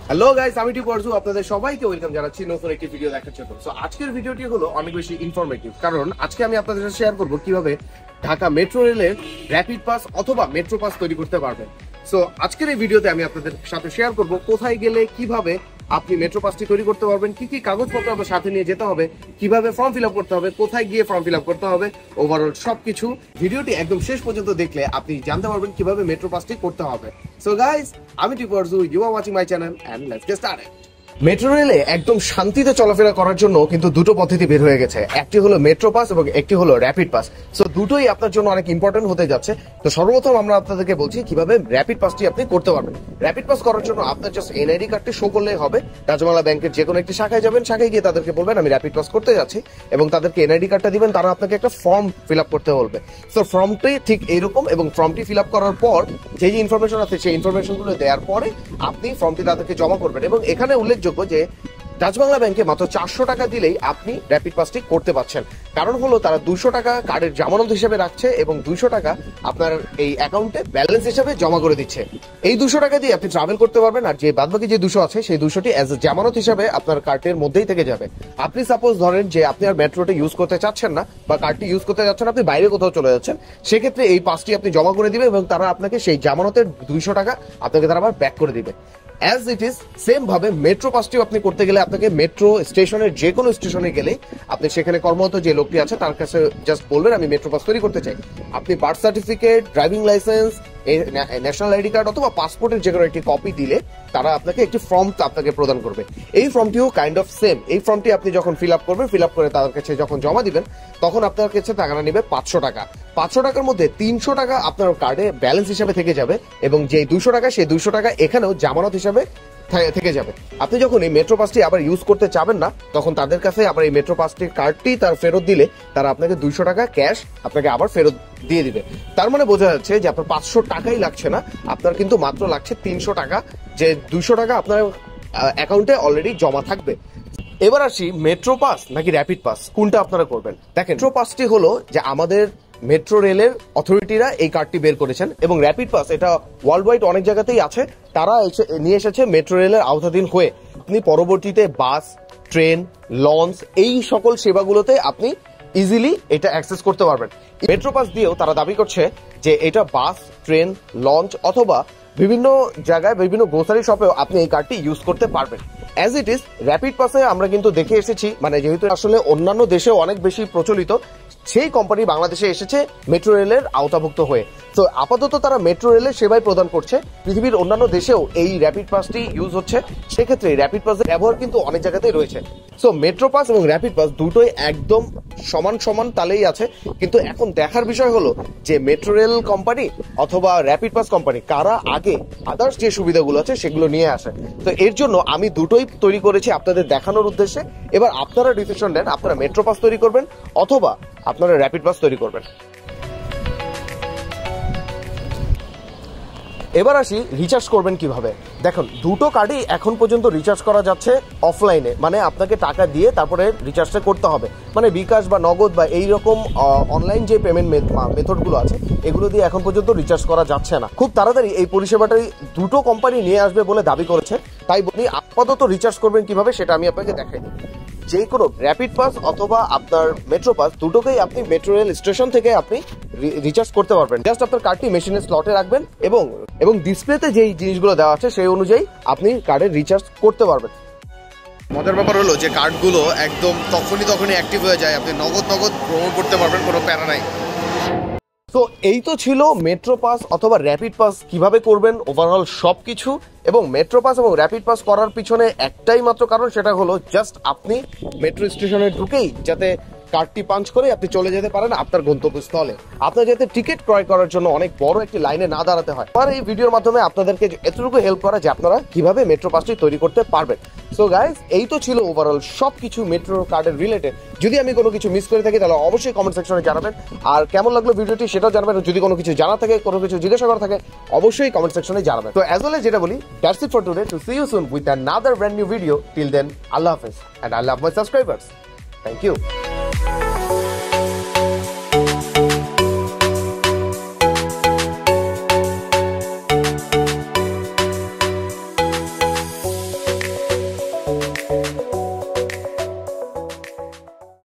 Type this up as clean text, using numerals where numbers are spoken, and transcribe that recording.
Hello guys, আমি টিপু আরজু আপনাদের সবাইকে ওয়েলকাম জানাচ্ছি নতুন একটি ভিডিও দেখার জন্য। সো আজকের ভিডিওটি হলো অনেক বেশি ইনফরমেটিভ, কারণ আজকে আমি আপনাদের সাথে শেয়ার করব কিভাবে ঢাকা মেট্রো রেলের র্যাপিড পাস অথবা মেট্রো পাস তৈরি করতে পারবেন। সো আজকের এই ভিডিওতে আমি আপনাদের সাথে শেয়ার করব কোথায় গেলে কিভাবে আপনি মেট্রো পাসটি তৈরি করতে পারবেন, কি কি কাগজপত্র আপনার সাথে নিয়ে যেতে হবে, কিভাবে ফর্ম ফিল আপ করতে হবে, কোথায় গিয়ে ফর্ম ফিল আপ করতে হবে, ওভারঅল সবকিছু ভিডিওটি একদম শেষ পর্যন্ত দেখলে আপনি জানতে পারবেন কিভাবে মেট্রো পাসটি করতে হবে। সো গাইস, আমি Tipu Arzu, you are watching my channel and let's get started. Metro রেলে একদম শান্তিতে চলাফেরা করার জন্য কিন্তু দুটো পদ্ধতি বের হয়ে গেছে, একটি হলো মেট্রো পাস এবং একটি হলো র্যাপিড পাস। সো দুটোই আপনার জন্য অনেক ইম্পর্টেন্ট হতে যাচ্ছে। তো সর্বপ্রথম আমরা আপনাদেরকে বলছি কিভাবে র্যাপিড পাসটি আপনি করতে পারবেন। র্যাপিড পাস করার জন্য আপনার জাস্ট এনআইডি কার্ডটি শো করলেই হবে। রাজবাংলা ব্যাংকের যে কোনো একটি শাখায় যাবেন, শাখায় গিয়ে তাদেরকে বলবেন আমি র্যাপিড পাস করতে যাচ্ছি এবং তাদেরকে এনআইডি কার্ডটা দিবেন, তারা আপনাকে একটা ফর্ম ফিল আপ করতে বলবে। সো ফর্মটি ঠিক এইরকম, এবং ফর্মটি ফিল আপ করার পর যে যে ইনফরমেশন আছে সেই ইনফরমেশনগুলো দেওয়ার পরে আপনি ফর্মটি তাদেরকে জমা করবেন। এবং এখানে উল্লেখযোগ্য যে রাজবাংলা ব্যাংকে মাত্র 400 টাকা দিলেই আপনি র্যাপিড পাসটি করতে পারছেন। কারণ হলো তারা 200 টাকা কার্ডের জামানত হিসেবে রাখছে এবং 200 টাকা আপনার এই অ্যাকাউন্টে ব্যালেন্স হিসেবে জমা করে দিচ্ছে। এই 200 টাকা দিয়ে আপনি ট্রাভেল করতে পারবেন, আর যে বাদবাকি যে 200 আছে সেই 200টি অ্যাজ এ জামানত হিসেবে আপনার কার্ডের মধ্যেই থেকে যাবে। আপনি সাপোজ ধরেন যে আপনি আর মেট্রোটা ইউজ করতে চাচ্ছেন না বা কার্ডটি ইউজ করতে যাচ্ছেন, আপনি বাইরে কোথাও চলে যাচ্ছেন, সেক্ষেত্রে এই পাসটি আপনি জমা করে দিবেন এবং তারা আপনাকে সেই জামানতের 200 টাকা আপনাকে তারা আবার ব্যাক করে দিবে। অ্যাজ ইট ইজ সেম ভাবে মেট্রো পাসটিও আপনি করতে গেলে আপনাকে মেট্রো স্টেশনের যে কোনো স্টেশনে গেলে আপনি সেখানে কর্মরত যে লোকটি আছে তার কাছে জাস্ট বলবেন আমি মেট্রো পাস তৈরি করতে চাই। আপনি birth certificate, driving license, national ID card অথবা পাসপোর্টের যে কোনো একটি কপি দিলে তারা আপনাকে একটি ফর্ম আপনাকে প্রদান করবে। এই ফর্মটিও কাইন্ড অফ সেম। এই ফর্মটি আপনি যখন ফিল আপ করবেন, ফিল আপ করে তাদের কাছে যখন জমা দিবেন, তখন আপনার কাছে টাকাটা নেবে 500 টাকা। 500 টাকার মধ্যে 300 টাকা আপনার কার্ডে ব্যালেন্স হিসাবে থেকে যাবে এবং যে 200 টাকা সেই 200 টাকা এখানেও জামানত হিসাবে থেকে যাবে। আপনি যখন এই মেট্রো পাসটি আবার ইউজ করতে চাবেন না, তখন তাদের কাছে আবার এই মেট্রো পাসটির কার্ডটি তার ফেরত দিলে তারা আপনাকে 200 টাকা ক্যাশ আপনাকে আবার ফেরত দিয়ে দিবে। তার মানে বোঝা যাচ্ছে যে আপনার 500 টাকাই লাগছে না, আপনার কিন্তু মাত্র লাগছে 300 টাকা, যে 200 টাকা আপনার অ্যাকাউন্টে অলরেডি জমা থাকবে। এবার আসি মেট্রো পাস নাকি র্যাপিড পাস, কোনটা আপনারা করবেন। দেখেন, মেট্রো পাসটি হলো যে আমাদের মেট্রো রেলের অথরিটিরা এই কার্ডটি বের করেছেন এবং র্যাপিড পাস এটা ওয়ার্ল্ড ওয়াইড অনেক জায়গাতেই আছে, তারা নিয়ে এসেছে মেট্রো রেলের আওতাধীন হয়ে। আপনি পরবর্তীতে বাস, ট্রেন, লঞ্চ এই সকল সেবাগুলোতে আপনি ইজিলি এটা অ্যাক্সেস করতে পারবেন। মেট্রো পাস দিয়েও তারা দাবি করছে যে এটা বাস, ট্রেন, লঞ্চ অথবা বিভিন্ন জায়গায় বিভিন্ন গ্রোসারি শপেও আপনি এই কার্ডটি ইউজ করতে পারবেন। অ্যাজ ইট ইজ র্যাপিড পাসে আমরা কিন্তু দেখে এসেছি, মানে যেহেতু আসলে অন্যান্য দেশে অনেক বেশি প্রচলিত, সেই কোম্পানি বাংলাদেশে এসেছে মেট্রো রেলের আওতাভুক্ত হয়ে। তো আপাতত তারা মেট্রো রেলের সেবাই প্রদান করছে। পৃথিবীর অন্যান্য দেশেও এই র্যাপিড পাসটি ইউজ হচ্ছে, সেক্ষেত্রে র্যাপিড পাসের ব্যবহার কিন্তু অনেক জায়গাতেই রয়েছে। সো মেট্রো পাস এবং র্যাপিড পাস দুটোই একদম সমান সমান তালেই আছে, কিন্তু এখন দেখার বিষয় হলো যে মেট্রো রেল কোম্পানি অথবা র্যাপিড পাস কোম্পানি কারা আগে আদার্স যে সুবিধাগুলো আছে সেগুলো নিয়ে আসে। তো এর জন্য আমি দুটোই তৈরি করেছি আপনাদের দেখানোর উদ্দেশ্যে। এবার আপনারা ডিসিশন নেন, আপনারা মেট্রো পাস তৈরি করবেন অথবা আপনারা র্যাপিড পাস তৈরি করবেন। এবার আসি রিচার্জ করবেন কিভাবে। দেখুন, দুটো কার্ডই এখন পর্যন্ত রিচার্জ করা যাচ্ছে অফলাইনে, মানে আপনাকে টাকা দিয়ে তারপরে রিচার্জটা করতে হবে। মানে বিকাশ বা নগদ বা এইরকম অনলাইন যে পেমেন্ট মেথডগুলো আছে এগুলো দিয়ে এখন পর্যন্ত রিচার্জ করা যাচ্ছে না। খুব তাড়াতাড়ি এই পরিষেবাটাই দুটো কোম্পানি নিয়ে আসবে বলে দাবি করেছে। তাই আপনি আপাতত রিচার্জ করবেন কিভাবে সেটা আমি আপনাকে দেখাই দিই। যে কোনো র্যাপিড পাস অথবা আপনার মেট্রো পাস দুটোকেই আপনি মেট্রো রেল স্টেশন থেকে আপনি রিচার্জ করতে পারবেন। জাস্ট আপনার কার্ডটি মেশিনের স্লটে রাখবেন এবং ডিসপ্লেতে যেই জিনিসগুলো দেওয়া আছে সেই অনুযায়ী আপনি কার্ডের রিচার্জ করতে পারবেন। মজার ব্যাপার হলো যে কার্ডগুলো একদম তখনই অ্যাক্টিভ হয়ে যায়, আপনি নগদ ভ্রমণ করতে পারবেন, কোনো প্যারা নাই। তো এই তো ছিল মেট্রো পাস অথবা র্যাপিড পাস কিভাবে করবেন, ওভারঅল সবকিছু। এবং মেট্রো পাস এবং র্যাপিড পাস করার পিছনে একটাই মাত্র কারণ, সেটা হলো জাস্ট আপনি মেট্রো স্টেশনে ঢুকেই যাতে কার্ডটি পাঞ্চ করে আপনি চলে যেতে পারেন আপনার গন্তব্যস্থলে, আপনার যাতে টিকিট ক্রয় করার জন্য অনেক বড় একটি লাইনে না দাঁড়াতে হয়। আর এই ভিডিওর মাধ্যমে আপনাদেরকে এতটুকু হেল্প করা যে আপনারা কিভাবে মেট্রো পাসটি তৈরি করতে পারবেন। সো গাইজ, এই তো ছিল ওভারঅল সবকিছু মেট্রো কার্ডের রিলেটেড। যদি আমি কোনো কিছু মিস করে থাকি তাহলে অবশ্যই কমেন্ট সেকশনে জানাবেন, আর কেমন লাগলো ভিডিওটি সেটাও জানাবেন। যদি কোনো কিছু জানা থাকে, কোনো কিছু জিজ্ঞাসা করা থাকে, অবশ্যই কমেন্ট সেকশনে জানাবেন। তো অ্যাজ ওয়েল যেটা বলি, that's it for today. To see you soon with another brand new video. Till then, আল্লাহ হাফেজ, and I love my subscribers. Thank you.